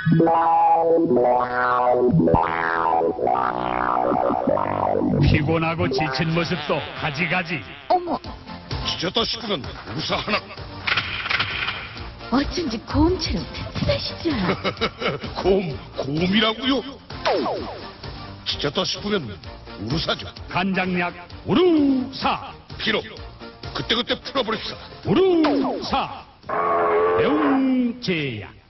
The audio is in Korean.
피곤하고 지친 모습도 가지가지. 어머, 지쳤다 싶으면 우사 하나. 어쩐지 곰처럼 튼튼하시죠? 곰이라고요? 지쳤다 싶으면 우루사죠. 간장약 우루사. 피로 그때그때 풀어버립시다. 우루사. 배웅제약.